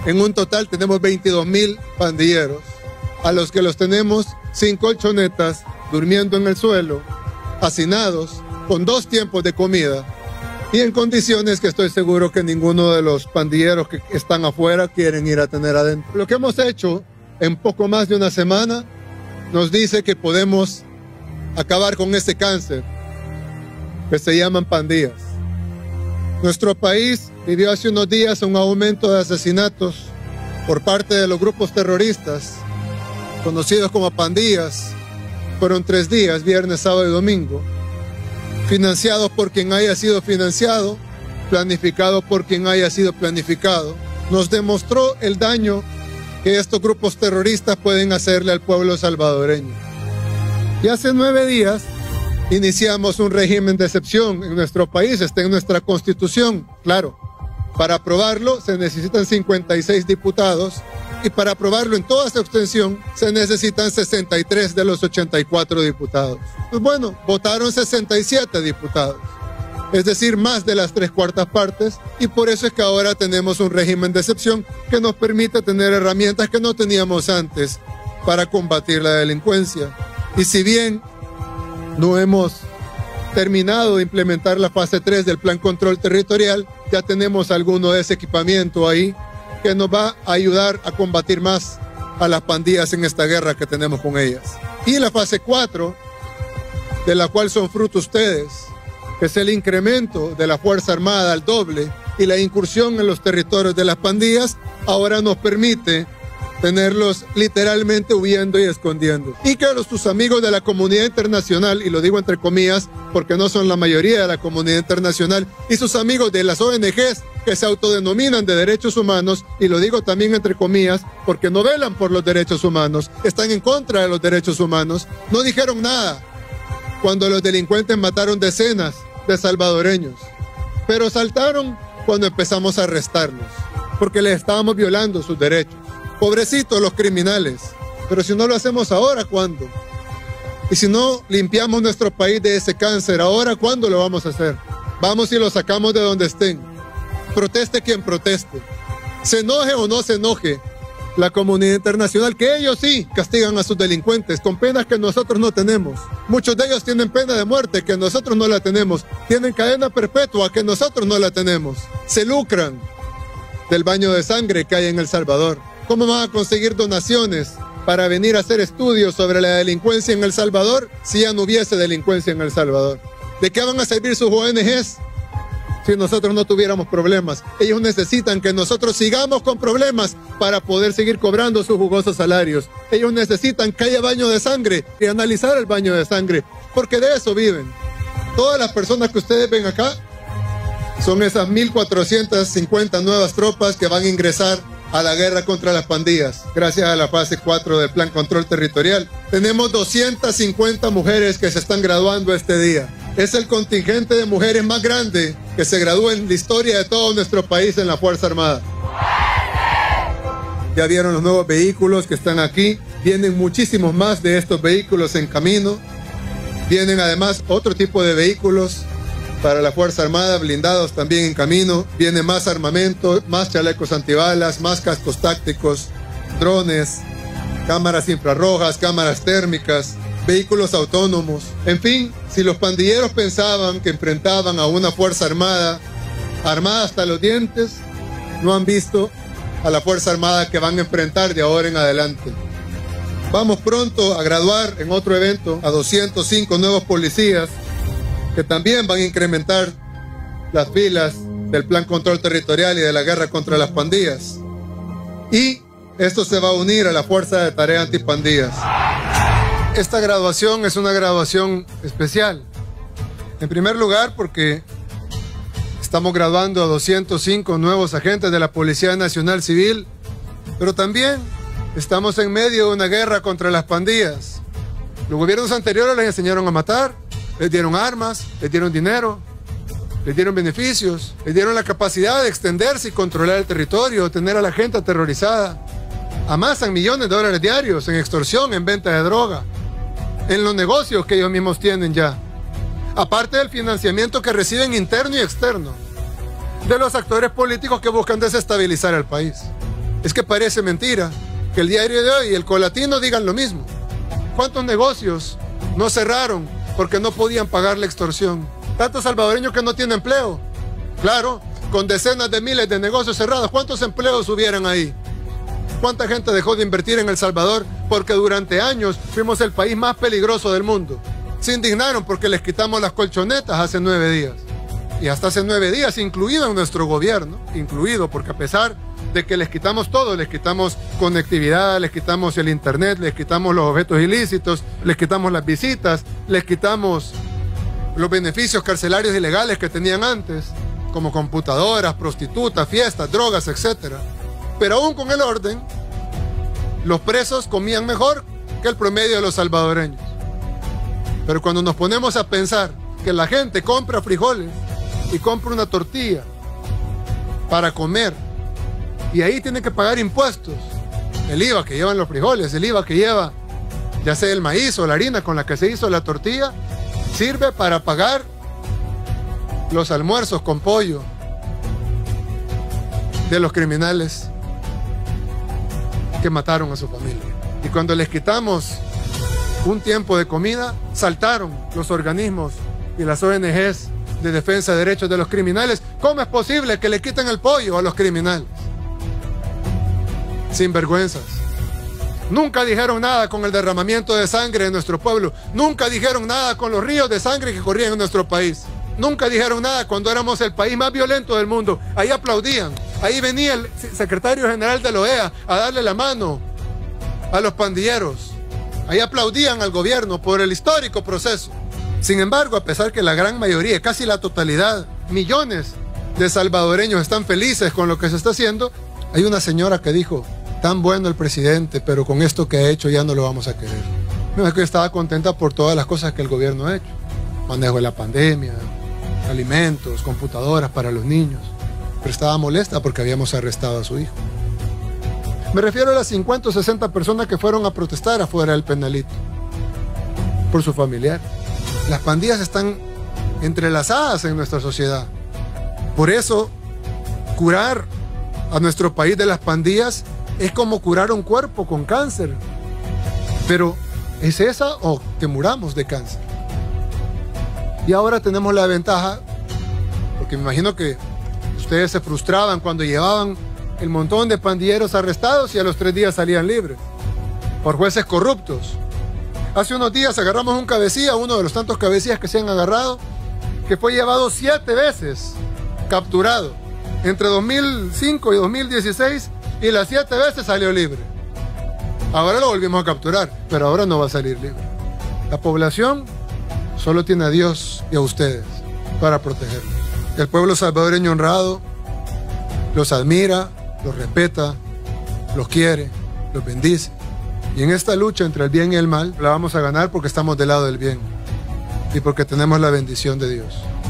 En un total tenemos 22,000 pandilleros, a los que los tenemos sin colchonetas, durmiendo en el suelo, hacinados, con 2 tiempos de comida y en condiciones que estoy seguro que ninguno de los pandilleros que están afuera quieren ir a tener adentro. Lo que hemos hecho en poco más de una semana nos dice que podemos acabar con este cáncer que se llaman pandillas. Nuestro país vivió hace unos días un aumento de asesinatos por parte de los grupos terroristas, conocidos como pandillas. Fueron 3 días, viernes, sábado y domingo, financiados por quien haya sido financiado, planificado por quien haya sido planificado. Nos demostró el daño que estos grupos terroristas pueden hacerle al pueblo salvadoreño. Y hace 9 días iniciamos un régimen de excepción en nuestro país, está en nuestra Constitución, claro. Para aprobarlo se necesitan 56 diputados y para aprobarlo en toda su extensión se necesitan 63 de los 84 diputados. Pues bueno, votaron 67 diputados, es decir, más de las 3/4 partes, y por eso es que ahora tenemos un régimen de excepción que nos permite tener herramientas que no teníamos antes para combatir la delincuencia. Y si bien no hemos terminado de implementar la fase 3 del Plan Control Territorial, ya tenemos alguno de ese equipamiento ahí que nos va a ayudar a combatir más a las pandillas en esta guerra que tenemos con ellas. Y la fase 4, de la cual son fruto ustedes, que es el incremento de la Fuerza Armada al doble y la incursión en los territorios de las pandillas, ahora nos permite tenerlos literalmente huyendo y escondiendo. Y que sus amigos de la comunidad internacional, y lo digo entre comillas porque no son la mayoría de la comunidad internacional, y sus amigos de las ONGs que se autodenominan de derechos humanos, y lo digo también entre comillas porque no velan por los derechos humanos, están en contra de los derechos humanos, no dijeron nada cuando los delincuentes mataron decenas de salvadoreños, pero saltaron cuando empezamos a arrestarlos porque les estábamos violando sus derechos. Pobrecitos los criminales, pero si no lo hacemos ahora, ¿cuándo? Y si no limpiamos nuestro país de ese cáncer, ahora, ¿cuándo lo vamos a hacer? Vamos y lo sacamos de donde estén. Proteste quien proteste. Se enoje o no se enoje la comunidad internacional, que ellos sí castigan a sus delincuentes con penas que nosotros no tenemos. Muchos de ellos tienen pena de muerte que nosotros no la tenemos. Tienen cadena perpetua que nosotros no la tenemos. Se lucran del baño de sangre que hay en El Salvador. ¿Cómo van a conseguir donaciones para venir a hacer estudios sobre la delincuencia en El Salvador si ya no hubiese delincuencia en El Salvador? ¿De qué van a servir sus ONGs si nosotros no tuviéramos problemas? Ellos necesitan que nosotros sigamos con problemas para poder seguir cobrando sus jugosos salarios. Ellos necesitan que haya baño de sangre y analizar el baño de sangre, porque de eso viven. Todas las personas que ustedes ven acá son esas 1,450 nuevas tropas que van a ingresar a la guerra contra las pandillas, gracias a la fase 4 del Plan Control Territorial. Tenemos 250 mujeres que se están graduando este día. Es el contingente de mujeres más grande que se gradúa en la historia de todo nuestro país en la Fuerza Armada. Ya vieron los nuevos vehículos que están aquí. Vienen muchísimos más de estos vehículos en camino. Vienen además otro tipo de vehículos para la Fuerza Armada, blindados también en camino. Viene más armamento, más chalecos antibalas, más cascos tácticos, drones, cámaras infrarrojas, cámaras térmicas, vehículos autónomos. En fin, si los pandilleros pensaban que enfrentaban a una Fuerza Armada armada hasta los dientes, no han visto a la Fuerza Armada que van a enfrentar de ahora en adelante. Vamos pronto a graduar en otro evento a 205 nuevos policías que también van a incrementar las filas del Plan Control Territorial y de la guerra contra las pandillas. Y esto se va a unir a la Fuerza de Tarea Antipandillas. Esta graduación es una graduación especial. En primer lugar, porque estamos graduando a 205 nuevos agentes de la Policía Nacional Civil, pero también estamos en medio de una guerra contra las pandillas. Los gobiernos anteriores les enseñaron a matar, les dieron armas, les dieron dinero, les dieron beneficios, les dieron la capacidad de extenderse y controlar el territorio, tener a la gente aterrorizada. Amasan millones de dólares diarios en extorsión, en venta de droga, en los negocios que ellos mismos tienen ya. Aparte del financiamiento que reciben interno y externo de los actores políticos que buscan desestabilizar el país. Es que parece mentira que el Diario de Hoy y el Colatino digan lo mismo. ¿Cuántos negocios no cerraron porque no podían pagar la extorsión? Tantos salvadoreños que no tienen empleo. Claro, con decenas de miles de negocios cerrados, ¿cuántos empleos hubieran ahí? ¿Cuánta gente dejó de invertir en El Salvador porque durante años fuimos el país más peligroso del mundo? Se indignaron porque les quitamos las colchonetas hace 9 días. Y hasta hace 9 días, incluido en nuestro gobierno, incluido, porque a pesar de que les quitamos todo, les quitamos conectividad, les quitamos el internet, les quitamos los objetos ilícitos, les quitamos las visitas, les quitamos los beneficios carcelarios ilegales que tenían antes, como computadoras, prostitutas, fiestas, drogas, etc. Pero aún con el orden, los presos comían mejor que el promedio de los salvadoreños. Pero cuando nos ponemos a pensar que la gente compra frijoles y compra una tortilla para comer, y ahí tiene que pagar impuestos, el IVA que llevan los frijoles, el IVA que lleva ya sea el maíz o la harina con la que se hizo la tortilla, sirve para pagar los almuerzos con pollo de los criminales que mataron a su familia. Y cuando les quitamos un tiempo de comida, saltaron los organismos y las ONGs de defensa de derechos de los criminales. ¿Cómo es posible que le quiten el pollo a los criminales? Sinvergüenzas. Nunca dijeron nada con el derramamiento de sangre de nuestro pueblo. Nunca dijeron nada con los ríos de sangre que corrían en nuestro país. Nunca dijeron nada cuando éramos el país más violento del mundo. Ahí aplaudían. Ahí venía el secretario general de la OEA a darle la mano a los pandilleros. Ahí aplaudían al gobierno por el histórico proceso. Sin embargo, a pesar que la gran mayoría, casi la totalidad, millones de salvadoreños están felices con lo que se está haciendo, hay una señora que dijo: tan bueno el presidente, pero con esto que ha hecho ya no lo vamos a querer. No, es que estaba contenta por todas las cosas que el gobierno ha hecho. Manejo de la pandemia, alimentos, computadoras para los niños. Pero estaba molesta porque habíamos arrestado a su hijo. Me refiero a las 50 o 60 personas que fueron a protestar afuera del penalito por su familiar. Las pandillas están entrelazadas en nuestra sociedad. Por eso, curar a nuestro país de las pandillas es como curar un cuerpo con cáncer. Pero, ¿es esa o que muramos de cáncer? Y ahora tenemos la ventaja, porque me imagino que ustedes se frustraban cuando llevaban el montón de pandilleros arrestados y a los 3 días salían libres por jueces corruptos. Hace unos días agarramos un cabecilla, uno de los tantos cabecillas que se han agarrado, que fue llevado 7 veces capturado entre 2005 y 2016, y las 7 veces salió libre. Ahora lo volvimos a capturar, pero ahora no va a salir libre. La población solo tiene a Dios y a ustedes para protegerlos. El pueblo salvadoreño honrado los admira, los respeta, los quiere, los bendice. Y en esta lucha entre el bien y el mal, la vamos a ganar porque estamos del lado del bien y porque tenemos la bendición de Dios.